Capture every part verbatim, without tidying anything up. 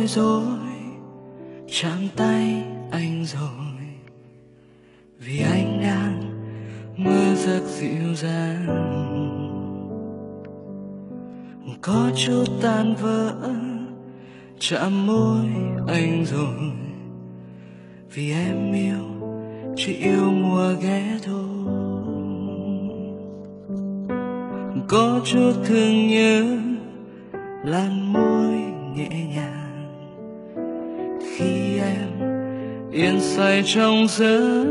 bối rối chạm tay anh rồi, vì anh đang mơ giấc dịu dàng. Có chút tan vỡ chạm môi anh rồi, vì em yêu chỉ yêu mùa ghé thôi. Có chút thương nhớ làn môi nhẹ nhàng khi em yên say trong giấc.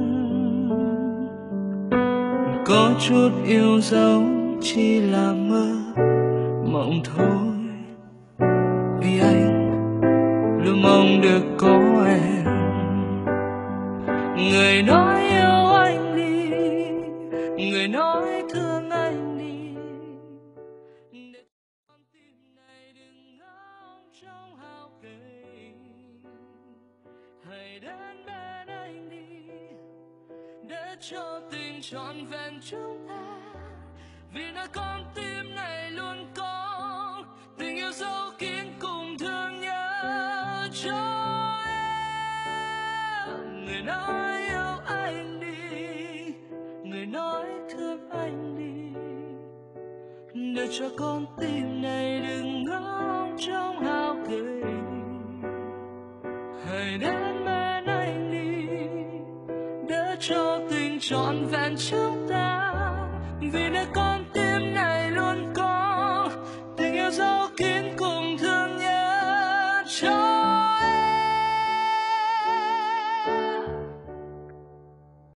Có chút yêu dấu chỉ là mơ mộng thôi, vì anh luôn mong được có em. Người nói yêu anh đi, người nói thương anh đi, để con tim này đừng ngóng trong hao gầy. Hãy đến bên anh đi, để cho tình trọn vẹn chúng ta, vì nơi con tim này luôn có tình yêu dấu kín cùng thương nhớ cho em. Người nói yêu anh đi, người nói thương anh đi, để cho con tim này đừng ngóng trong hao gầy. Hãy đến bên anh đi, để cho tình trọn vẹn chúng ta, vì nơi con tim này